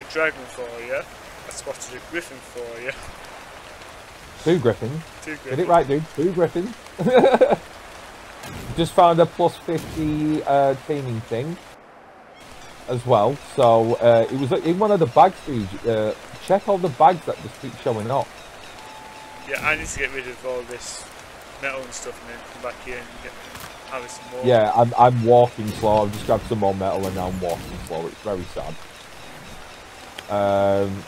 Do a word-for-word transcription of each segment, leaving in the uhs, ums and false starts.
dragon for you. I spotted a griffin for you. Two griffins. Two griffins. Get it right, dude. Two griffins. Just found a plus fifty uh, taming thing as well. So uh, it was in one of the bags, dude. Uh, check all the bags that just keep showing up. Yeah, I need to get rid of all this metal and stuff and then come back here and get have some more. Yeah, I'm, I'm walking slow. I've just grabbed some more metal and now I'm walking slow. It's very sad. Um,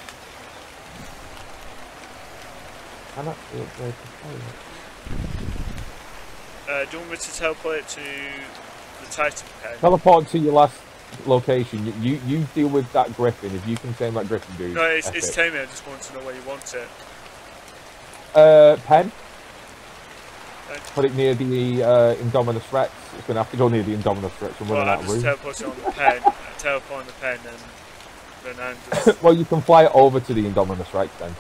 can I actually upgrade the pilot? Uh, do you want me to teleport it to the Titan pen? Teleport to your last location. You, you you deal with that griffin. If you can tame that griffin, dude. No, it's, epic. it's taming. I just want to know where you want it. Uh, pen. Thanks. Put it near the uh, Indominus Rex. It's going to have to go near the Indominus Rex. I'm Well, running I out of just room. teleport it on the pen. I teleport on the pen and then I'm just... Well, you can fly it over to the Indominus Rex then.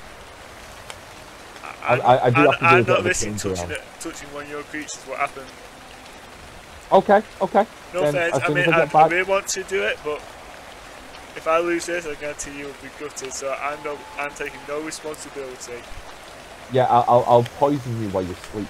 I, I, I do have to do I'm a bit not of a missing change touching, around. it, touching one of your creatures. What happened? Okay, okay. No Then offense. as I soon as mean, I I, get I back- really want to do it, but if I lose this, I guarantee you will be gutted. So I'm no, I'm taking no responsibility. Yeah, I'll, I'll, I'll poison you while you sleep.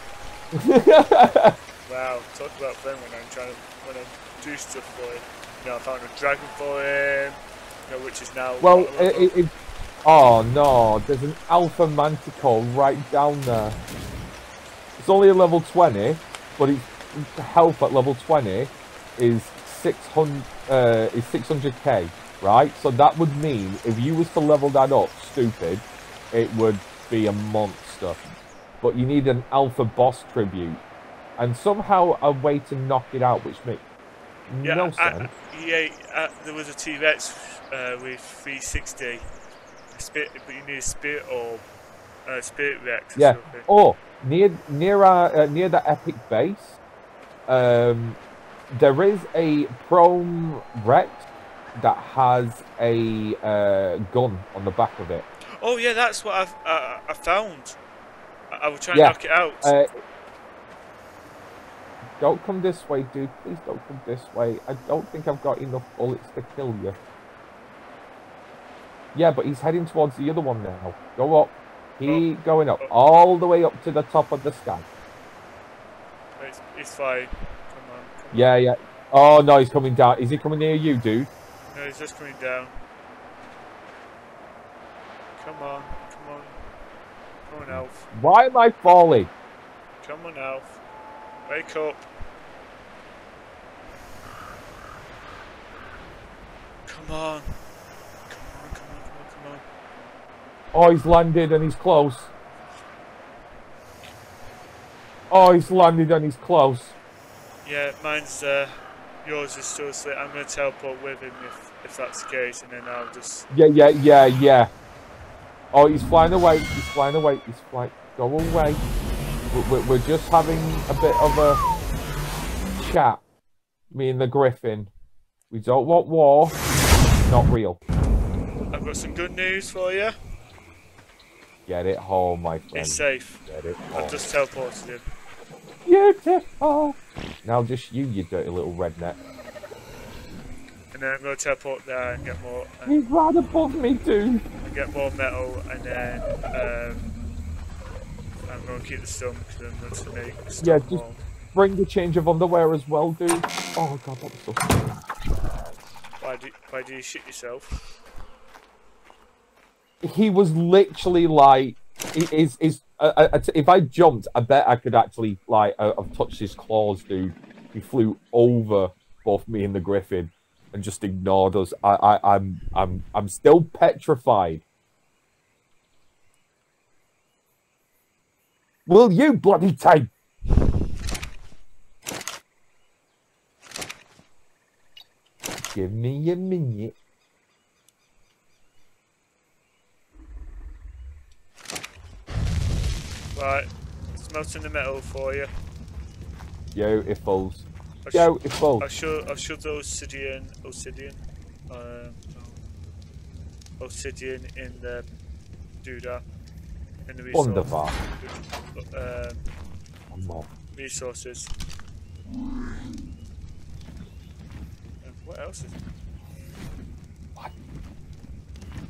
Wow, talk about fun when I'm trying to when I do stuff for him. You know, I found a dragon for him. You know, which is now. Well, it, it, it, oh no, there's an Alpha Manticore right down there. It's only a level twenty, but its health at level twenty is six hundred. Uh, is six hundred K, right? So that would mean if you was to level that up, stupid, it would be a monster. But you need an Alpha Boss tribute, and somehow a way to knock it out, which makes yeah, no I, sense. I, yeah, uh, there was a T-Rex uh, with three sixty. A spirit, but you need a spirit orb, uh, spirit Rex. Or Yeah. something. Or near near our uh, near the epic base, um, there is a Chrome Rex that has a uh, gun on the back of it. Oh yeah, that's what I've uh, I found. I, I will try and Yeah, knock it out. Uh, don't come this way, dude. Please don't come this way. I don't think I've got enough bullets to kill you. Yeah, but he's heading towards the other one now. Go up. Keep Oh. going up. Oh. All the way up to the top of the sky. It's, it's fine. Come on. Come Yeah, yeah. Oh, no, he's coming down. Is he coming near you, dude? on. No, he's just coming down. Come on. Come on. Come on, Elf. Why am I falling? Come on, Elf. Wake up. Come on. Come on, come on, come on, come on. Oh, he's landed and he's close. Oh, he's landed and he's close. Yeah, mine's uh, yours is still asleep. I'm going to teleport with him if, if that's the case, and then I'll just... Yeah, yeah, yeah, yeah. Oh, he's flying away. He's flying away. He's flying. Go away. We're, we're just having a bit of a chat. Me and the Griffin. We don't want war. Not real. I've got some good news for you. Get it home, my friend. It's safe. Get it home. I've just teleported him. Beautiful. Now just you, you dirty little redneck. And then I'm going to teleport there and get more... And He's right above me, dude. and get more metal, and then um, I'm going to keep the stone because I'm going to make a stone Yeah, just wall. bring a change of underwear as well, dude. Oh god, what the fuck? Why do, why do you shit yourself? He was literally like, is is uh, uh, if I jumped, I bet I could actually like uh, have touched his claws, dude. He flew over both me and the Griffin and just ignored us. I, I I'm I'm I'm still petrified. Will you bloody take? Give me a minute. Right, smelting the metal for you. Beautiful. I'll sh- Beautiful. I'll show, I'll show the obsidian, obsidian, um, obsidian in the doodah, in the resource, Wonderful. um, One more. resources. And what else is it? What?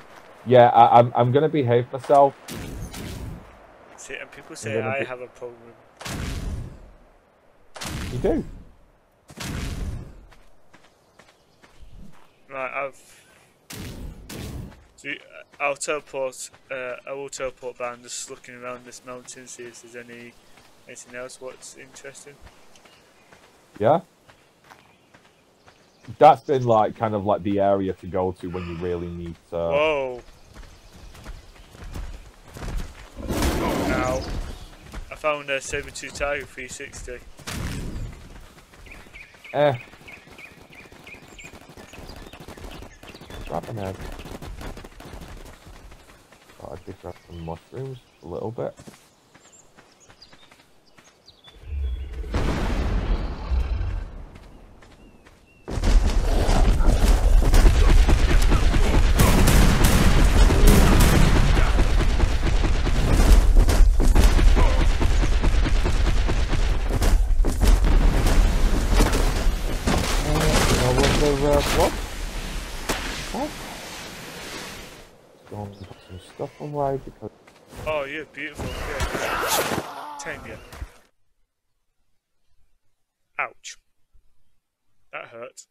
Yeah, I, I'm I'm gonna behave myself. See, and people say I be... have a problem. You do. Right, I've. See, I'll teleport. Uh, I will teleport back. I'm just looking around this mountain, see if there's any anything else what's interesting. Yeah. That's been like kind of like the area to go to when you really need to. Whoa. Ow. I found a Saber-tooth Tiger three sixty. Eh. Grab an egg. Oh, I did grab some mushrooms a little bit. Away because oh, you're beautiful. Yeah. Tanya. Ouch. That hurt.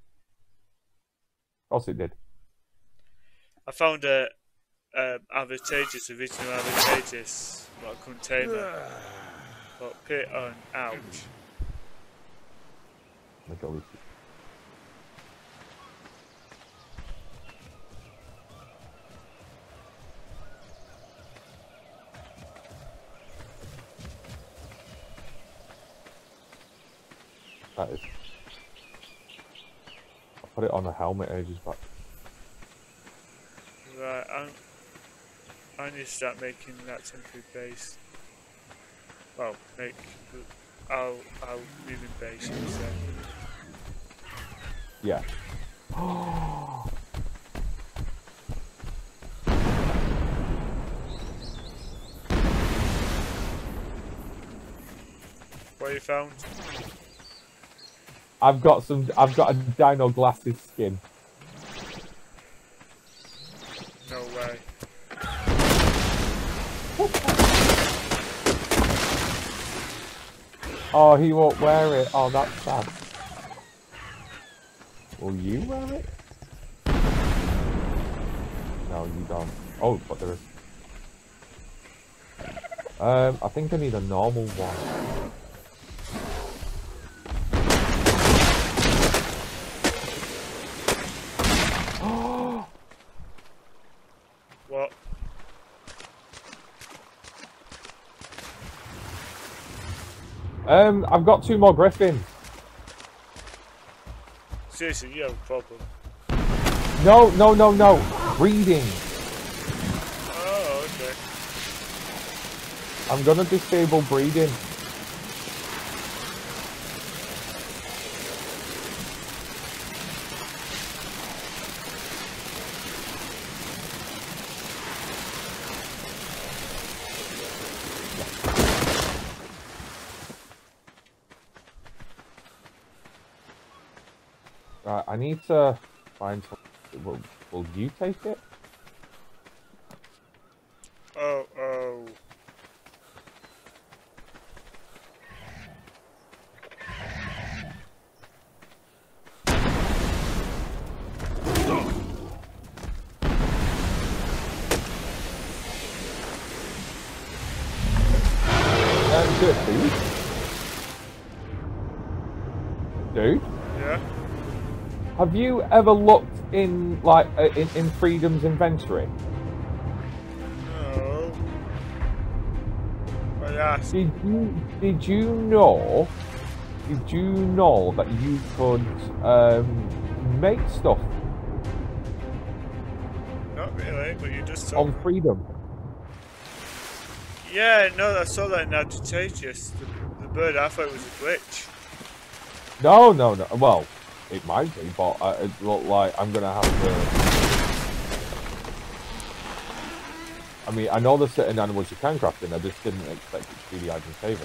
Of course it did. I found a um, advantageous, original advantageous, but I couldn't tame it. But pit on. Ouch. Let go. That is. I put it on a helmet ages back. Right, I'm, I need to start making that temporary base. Well, make. I'll, I'll move in base instead. Yeah. What you found? I've got some. I've got a dino glasses skin. No way. Oh, he won't wear it. Oh, that's sad. Will you wear it? No, you don't. Oh, but there is. Um, I think I need a normal one. What? Um, I've got two more griffins. Seriously, you have a problem. No, no, no, no. Breeding. Oh, okay. I'm gonna disable breeding. Right, I need to find some. Will, will you take it? Oh, oh. Um, good, dude. Dude? Yeah? Have you ever looked in, like, uh, in, in Freedom's inventory? No. I asked. Did you, did you know, did you know that you could, um, make stuff Not really, but you just told on me. Freedom? Yeah, no, I saw that in Advantageous. The, the bird, I thought it was a glitch. No, no, no. Well, it might be, but uh, it looked like I'm gonna have to. I mean, I know there's certain animals you can craft in. I just didn't expect it to be the item saver.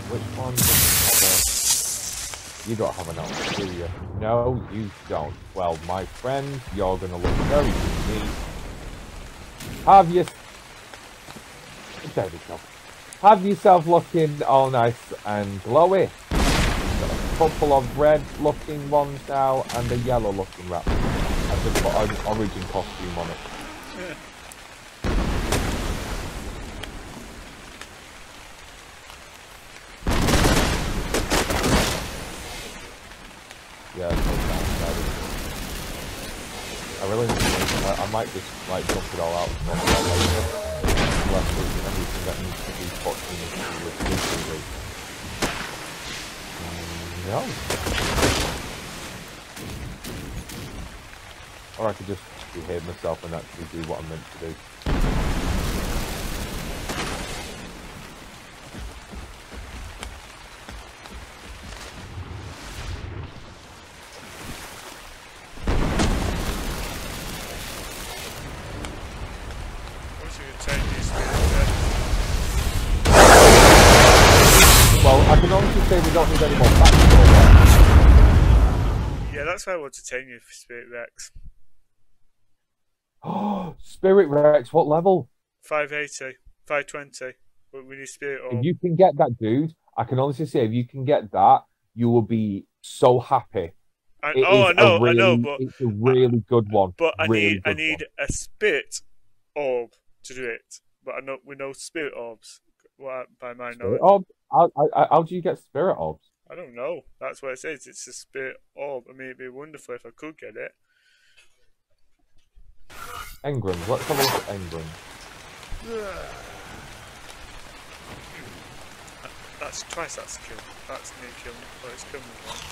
Which one doesn't have a... You don't have an Alpha, do you? No, you don't. Well, my friend, you're going to look very unique. Have you... There we go. Have yourself looking all nice and glowy. Got a couple of red looking ones now and a yellow looking wrap. I've just got an origin costume on it. Yeah, it's all down. I really need to, I, I might just like dump it all out and then later. Unless we can get into these opportunities with recently. No. Or I could just behave myself and actually do what I'm meant to do. I can honestly say we don't need any more backstory. Yeah, that's why I want to take you for Spirit Rex. Oh, Spirit Rex, what level? five eighty, five twenty. But we need Spirit Orb. If you can get that, dude, I can honestly say if you can get that, you will be so happy. I, oh, I know, really, I know, but it's a really I, good one. But I really need, I need one. a Spirit Orb to do it. But I know we know Spirit Orbs. Well, by my knowledge. Orb? How, how, how do you get Spirit Orbs? I don't know. That's what it says. It's a Spirit Orb. I mean, it'd be wonderful if I could get it. Engram. Let's have a look at Engram. That's twice that's kill. That's me killing. Oh, it's killing me one.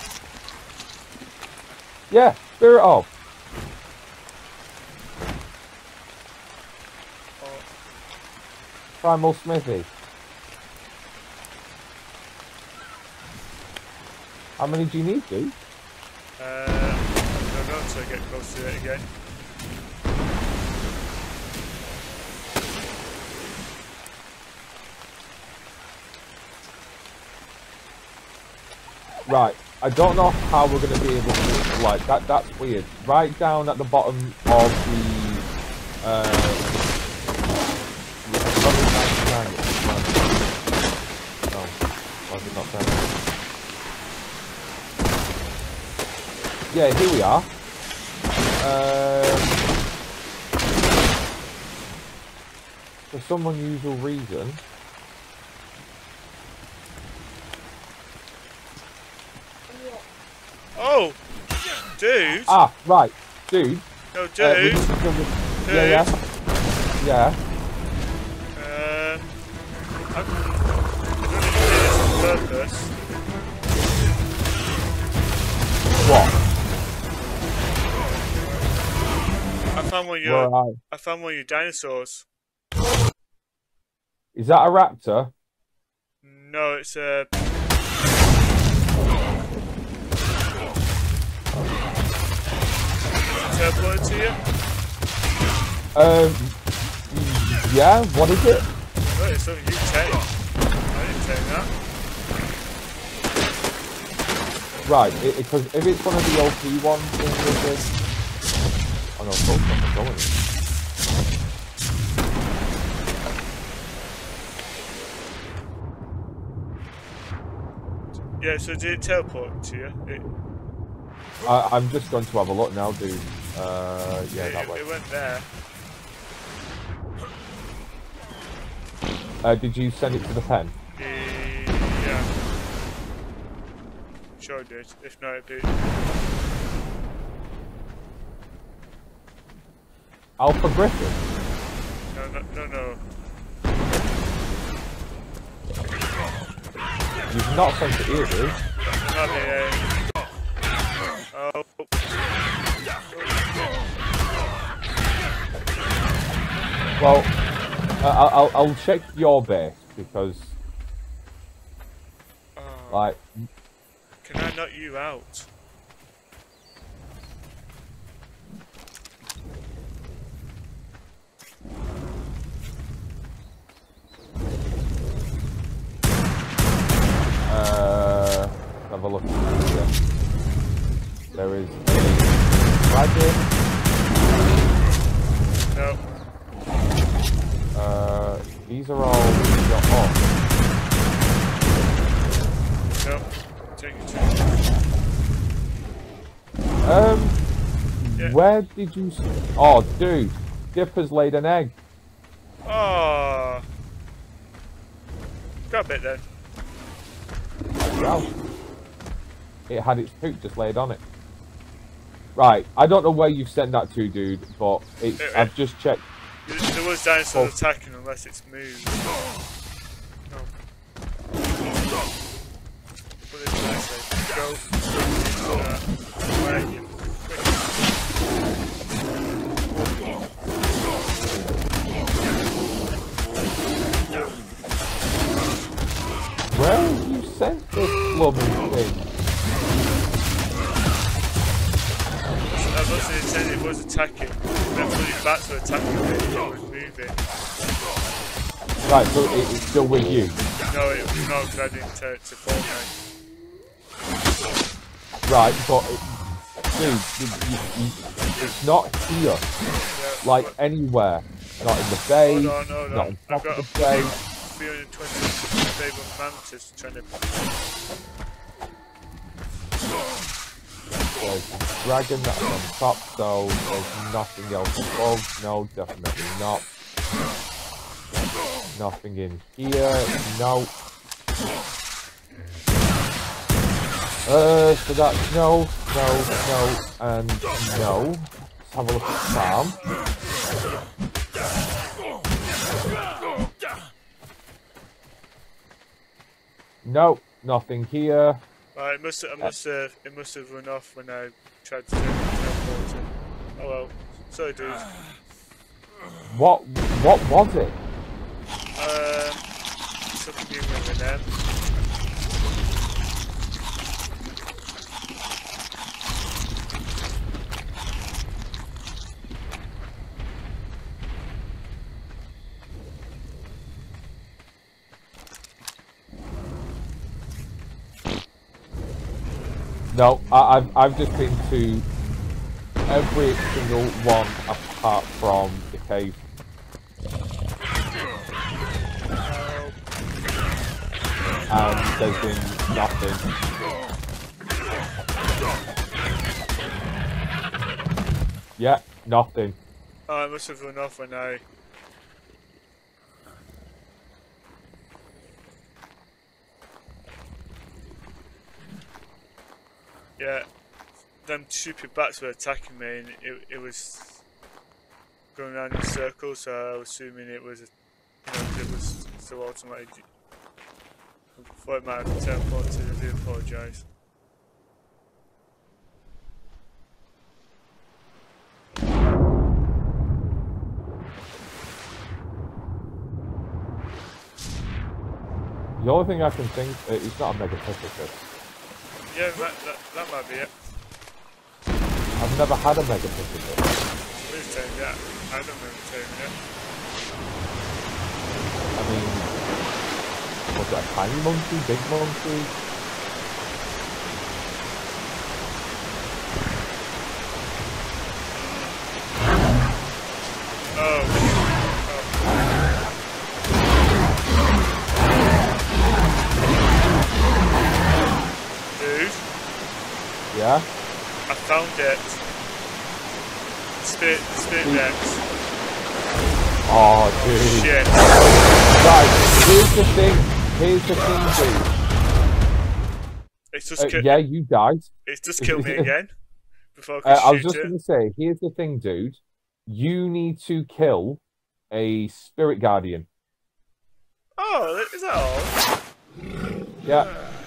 Yeah, Spirit Orb. Oh. Primal Smithy. How many do you need, dude? Uh, I don't know until I get close to it again. Right, I don't know how we're going to be able to, like, that. that's weird. Right down at the bottom of the, uh, no, why is it not there? Yeah, here we are. Um, for some unusual reason. Oh! Dude! Ah, right. Dude. No, dude! Uh, dude. Yeah, yeah. Yeah. Um, I, I don't need to do this on purpose. What? I found one of your. Right. I found one of your dinosaurs. Is that a raptor? No, it's a. Teleported to you? Um. Yeah. What is it? Oh, it's something you take. I didn't take that. Right. Because if it's one of the O P ones, then it is. Oh no, both not going. Yeah, so did it teleport to you? It, I, I'm just going to have a look now, dude. Uh, yeah, it, that way. It went there. Uh, did you send it to the pen? Uh, yeah. Sure I did. If not, it'd be... Alpha Griffin? No, no, no, no. You've not sent it here, dude. Not the, uh... Oh. Well, uh, I'll, I'll check your base, because... Oh. Like... Can I knock you out? have a look here. There is a dragon. No. Uh, these are all got off. No. Take your turn. Um, Yeah. where did you... S oh, dude. Dipper's laid an egg. Oh. Grab it then. Well, it had its poop just laid on it. Right, I don't know where you've sent that to, dude, but it's, It- I've just checked. There was dinosaurs Oh. attacking unless it's moved. No. Put this nicely. Go. Uh, where are you? Where have you sent this blooming thing? That wasn't intended, it was attacking. Then put it back to attacking me, it was moving. Right, so it, it's still with you. No, it was not because I didn't turn it to Fortnite. Right, but it, dude, you, you, you, it's not here. Yeah, Like but- anywhere. Not in the bay. Hold on, hold Not on. on I've top got of a the bay. three hundred twenty stable mantis trying to. There's a dragon that's on top, so there's nothing else above. No, definitely not. Nothing in here. No. Uh, so that's no, no, no, and no. Let's have a look at Sam. No, nothing here. Right, it must have, I must have, it must have run off when I tried to teleport it. Oh well. Sorry, dude. What? What was it? Um, something new with them. No, I, I've I've just been to every single one apart from the cave. And there's been nothing. Yeah, nothing. Oh, it must have run off when I. Yeah, them stupid bats were attacking me, and it it was going around in circles. So I was assuming it was, a, you know, it was so automated. I thought it might have teleported. I do apologise. The only thing I can think uh, it's not a Megapithecus. Yeah, that, that, that might be it. I've never had a Megapithecus. Who's telling that? I don't remember telling it. I mean, was it a tiny monkey, big monkey? Oh. oh. Dude, Yeah? I found it. Spirit, spirit Dex. Oh, dude. Shit. Right, here's the thing. Here's the thing, dude. It's just Uh, ki- yeah, you died. it's just killed me again. Before I could Uh, I was shoot just it. going to say, here's the thing, dude. You need to kill a spirit guardian. Oh, is that all? Yeah.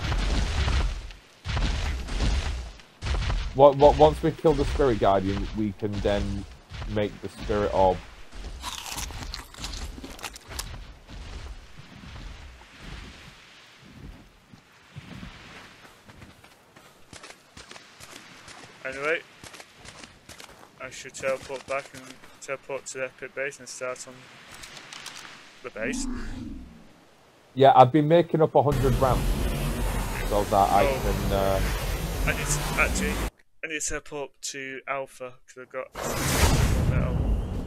What, what, once we kill the spirit guardian, we can then make the spirit orb. Anyway, I should teleport back and teleport to the Epic base and start on the base. Yeah, I've been making up a hundred rounds. so that I Oh. can. Uh... I need to, actually, I need to step up to Alpha because I've got metal.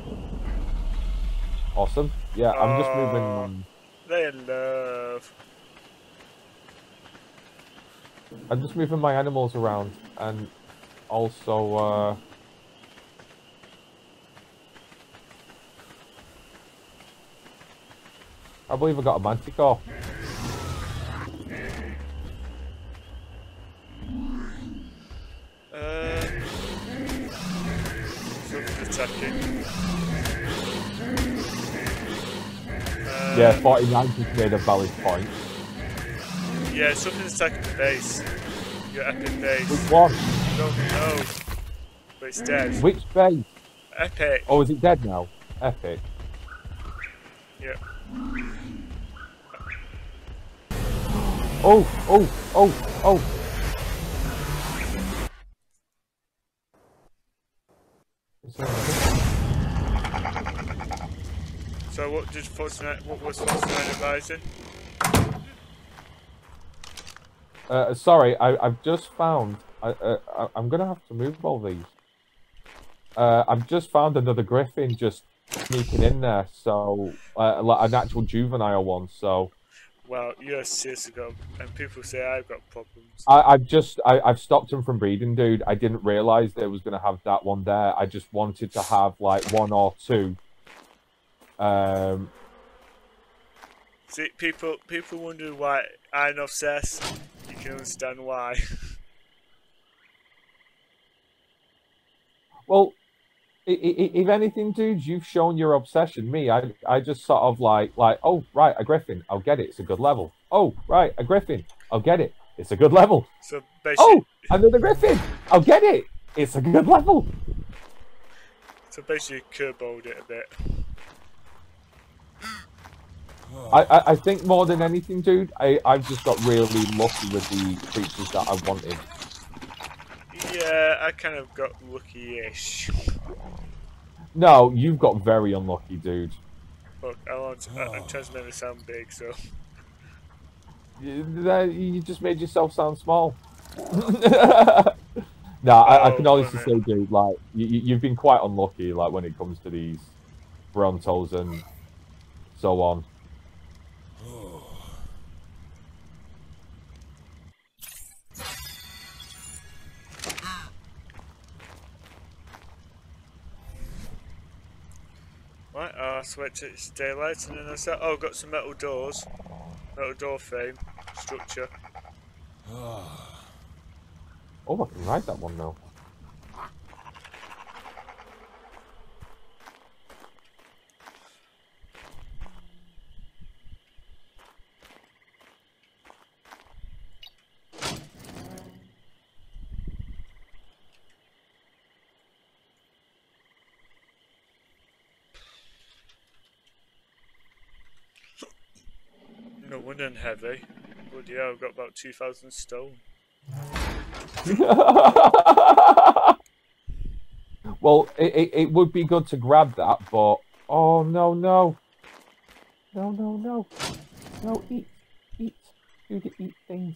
Awesome. Yeah, I'm just Oh, moving. they're in love. I'm just moving my animals around, and also. Uh... I believe I got a manticore. Uh, something's attacking. Uh, Yeah, forty-nine just made a valid point. Yeah, something's attacking the base. Your epic base. Which one? Don't know. But it's dead. Which base? Epic. Oh, is it dead now? Epic. Yeah. Oh, oh, oh, oh. So what did Fortnite, what was Fortnite advising? Uh, sorry, I, I've just found. I, uh, I'm gonna have to move all these. Uh, I've just found another griffin just sneaking in there. So, uh, like an actual juvenile one. So, Well, you're serious ago, and people say I've got problems. I, I've just I, I've stopped him from breeding, dude. I didn't realize they was gonna have that one there. I just wanted to have like one or two. Um. See, people people wonder why I'm obsessed. You can understand why. Well, i- i- if anything, dude, you've shown your obsession. Me, I, I just sort of like, like, oh, right, a griffin, I'll get it. It's a good level. Oh, right, a griffin, I'll get it. It's a good level. So basically, Oh, another griffin, I'll get it. It's a good level. so basically, curveballed it a bit. I, I, I think more than anything, dude, I, I've just got really lucky with the creatures that I wanted. Yeah, I kind of got lucky-ish. No, you've got very unlucky, dude. Look, I want to, I'm trying to make it sound big, so. You, that- you just made yourself sound small. No, I, I can Oh, honestly say, dude, like, you, you- you've been quite unlucky, like, when it comes to these Brontos and so on. Right, I'll switch it to daylight, and then I said, oh, got some metal doors. Metal door frame structure. Oh, I can ride that one now. No wonder I'm heavy. Bloody hell, I've got about two thousand stone. Well, it, it, it would be good to grab that, but... Oh, no, no. No, no, no. No, eat. Eat. Do the eat things.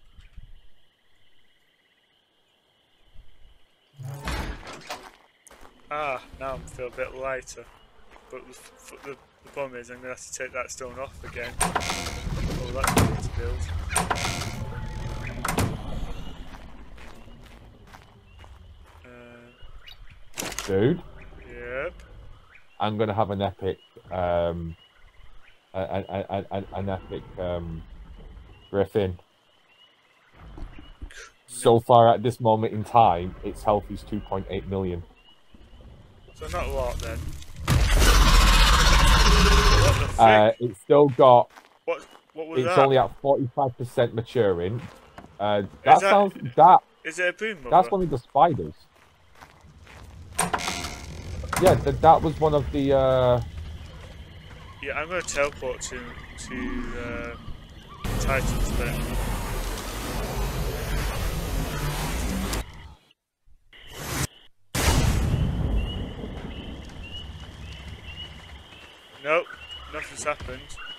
Ah, now I feel a bit lighter. But the, f the, the problem is I'm going to have to take that stone off again. Oh, that's good to build. Uh, Dude, yep. I'm going to have an epic... Um, an, an, an, an epic um, griffin. So far at this moment in time, its health is two point eight million. So not a lot then. What the frick? Uh, it's still got... what, what was It's that? only at forty-five percent maturing. Uh, that, Is that- sounds... That... Is it a boom mother? That's one of the spiders. Yeah, th that was one of the... Uh... Yeah, I'm going to teleport to, to uh, Titan's then. Nope, nothing's happened.